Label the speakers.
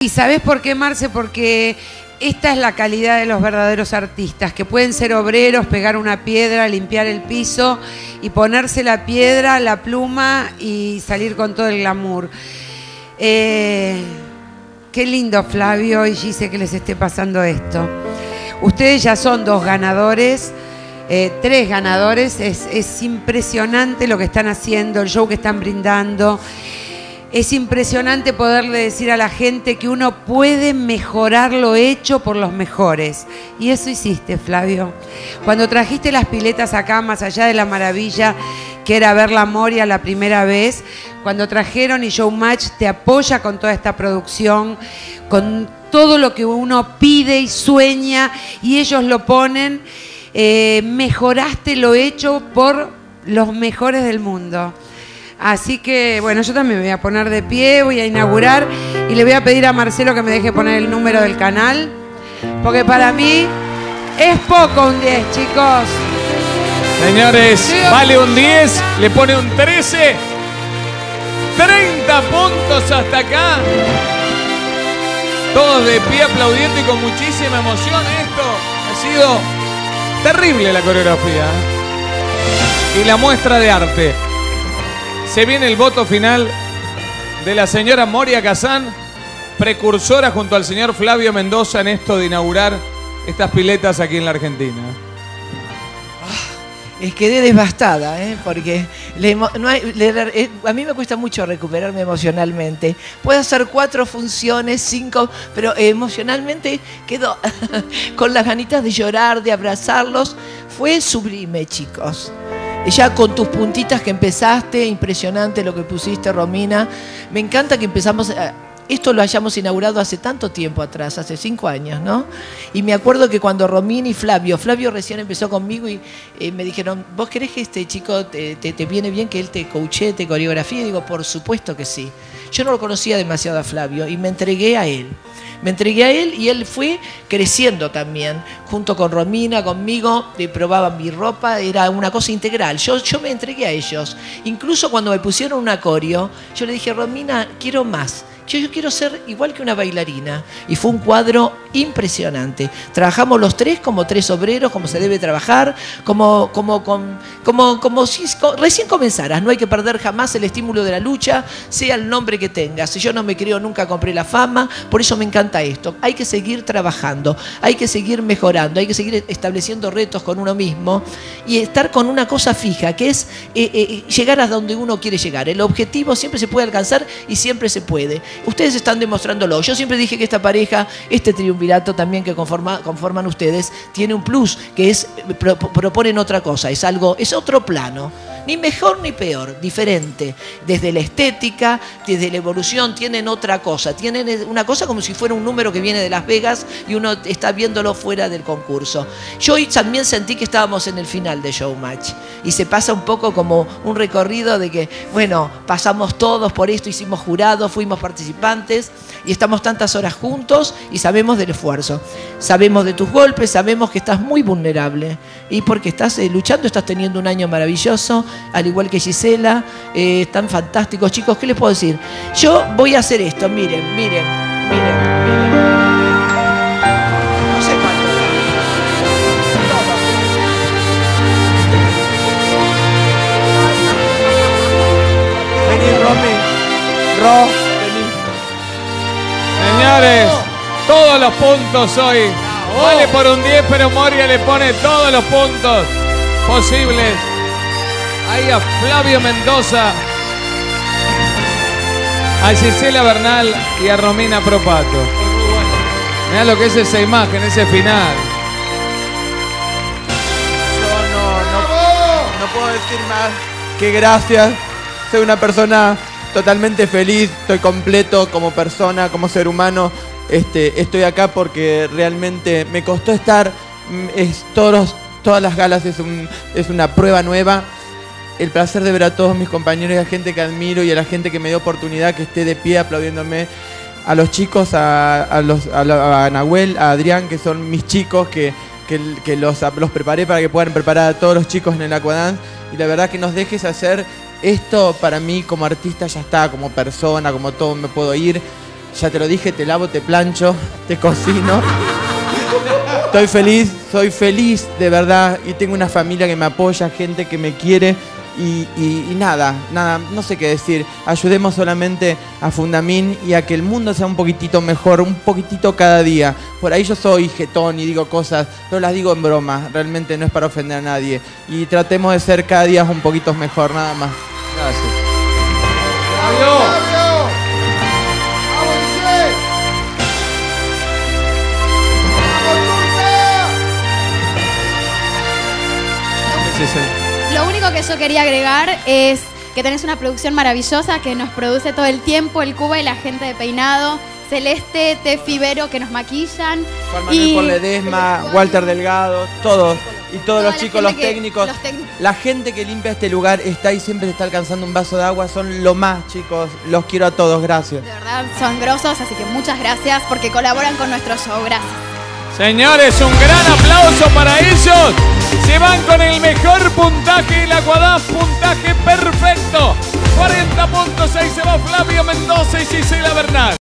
Speaker 1: ¿Y sabés por qué, Marce? Porque esta es la calidad de los verdaderos artistas, que pueden ser obreros, pegar una piedra, limpiar el piso y ponerse la piedra, la pluma y salir con todo el glamour. Qué lindo, Flavio y Gise, que les esté pasando esto. Ustedes ya son 2 ganadores, 3 ganadores. Es impresionante lo que están haciendo, el show que están brindando. Es impresionante poderle decir a la gente que uno puede mejorar lo hecho por los mejores. Y eso hiciste, Flavio. Cuando trajiste las piletas acá, más allá de la maravilla que era ver la Moria la primera vez, cuando trajeron y Showmatch te apoya con toda esta producción, con todo lo que uno pide y sueña, y ellos lo ponen, mejoraste lo hecho por los mejores del mundo. Así que, bueno, yo también me voy a poner de pie, voy a inaugurar y le voy a pedir a Marcelo que me deje poner el número del canal, porque para mí es poco un 10, chicos.
Speaker 2: Señores, sí, vale un 10, le pone un 13, 30 puntos hasta acá. Todos de pie aplaudiendo y con muchísima emoción. Esto ha sido terrible, la coreografía y la muestra de arte. Se viene el voto final de la señora Moria Kazan, precursora junto al señor Flavio Mendoza en esto de inaugurar estas piletas aquí en la Argentina.
Speaker 3: Quedé devastada, porque a mí me cuesta mucho recuperarme emocionalmente. Puedo hacer 4 funciones, 5, pero emocionalmente quedo con las ganitas de llorar, de abrazarlos. Fue sublime, chicos. Ya con tus puntitas que empezaste, impresionante lo que pusiste, Romina. Me encanta que empezamos... Esto lo hayamos inaugurado hace tanto tiempo atrás, hace 5 años, ¿no? Y me acuerdo que cuando Romina y Flavio recién empezó conmigo y me dijeron, ¿vos querés que este chico te viene bien que él te coachee, te coreografíe? Y digo, por supuesto que sí. Yo no lo conocía demasiado a Flavio y me entregué a él. Me entregué a él y él fue creciendo también, junto con Romina, conmigo, probaban mi ropa, era una cosa integral. Yo me entregué a ellos. Incluso cuando me pusieron un coreo, yo le dije, Romina, quiero más. Yo quiero ser igual que una bailarina. Y fue un cuadro impresionante. Trabajamos los 3 como 3 obreros, como se debe trabajar, como si recién comenzaras. No hay que perder jamás el estímulo de la lucha, sea el nombre que tengas. Yo no me creo, nunca compré la fama, por eso me encanta esto. Hay que seguir trabajando, hay que seguir mejorando, hay que seguir estableciendo retos con uno mismo y estar con una cosa fija, que es llegar a donde uno quiere llegar. El objetivo siempre se puede alcanzar y siempre se puede. Ustedes están demostrándolo. Yo siempre dije que esta pareja, este triunvirato también que conforman ustedes, tiene un plus, que es, proponen otra cosa, es otro plano. Ni mejor ni peor, diferente. Desde la estética, desde la evolución, tienen otra cosa. Tienen una cosa como si fuera un número que viene de Las Vegas y uno está viéndolo fuera del concurso. Yo hoy también sentí que estábamos en el final de Showmatch. Y se pasa un poco como un recorrido de que, bueno, pasamos todos por esto, hicimos jurados, fuimos participantes y estamos tantas horas juntos y sabemos del esfuerzo. Sabemos de tus golpes, sabemos que estás muy vulnerable. Y porque estás luchando, estás teniendo un año maravilloso. Al igual que Gisela, están fantásticos, chicos. ¿Qué les puedo decir? Yo voy a hacer esto, miren. No sé cuánto. Todo. Vení, Romy. Vení.
Speaker 2: Señores, todos los puntos hoy. Vale por un 10, pero Moria le pone todos los puntos posibles. Ahí a Flavio Mendoza, a Gisela Bernal y a Romina Propato. Mirá lo que es esa imagen, ese final.
Speaker 4: Yo no puedo decir más que gracias. Soy una persona totalmente feliz, estoy completo como persona, como ser humano. Estoy acá porque realmente me costó estar. Todas las galas es una prueba nueva. El placer de ver a todos mis compañeros y a la gente que admiro y a la gente que me dio oportunidad, que esté de pie aplaudiéndome. A los chicos, a Nahuel, a Adrián, que son mis chicos, que los preparé para que puedan preparar a todos los chicos en el Aquadance. Y la verdad que nos dejes hacer esto, para mí como artista ya está, como persona, como todo me puedo ir. Ya te lo dije, te lavo, te plancho, te cocino. Estoy feliz, soy feliz de verdad y tengo una familia que me apoya, gente que me quiere y nada, no sé qué decir. Ayudemos solamente a Fundamín y a que el mundo sea un poquitito mejor, un poquitito cada día. Por ahí yo soy jetón y digo cosas, pero las digo en broma, realmente no es para ofender a nadie. Y tratemos de ser cada día un poquito mejor, nada más. Gracias.
Speaker 2: ¡Adiós!
Speaker 5: Lo único que yo quería agregar es que tenés una producción maravillosa que nos produce todo el tiempo, el Cuba y la gente de peinado, Celeste, Tefi, Vero, que nos maquillan.
Speaker 4: Juan Manuel Porledesma, Walter Delgado, todos. Y todos los chicos, los técnicos. La gente que limpia este lugar está ahí, siempre está alcanzando un vaso de agua. Son lo más, chicos. Los quiero a todos. Gracias.
Speaker 5: De verdad, son grosos, así que muchas gracias porque colaboran con nuestro show. Gracias.
Speaker 2: Señores, un gran aplauso para ellos. Se van con el mejor puntaje y la Guadaf, puntaje perfecto. 40.6 se va Flavio Mendoza y Gisela Bernal.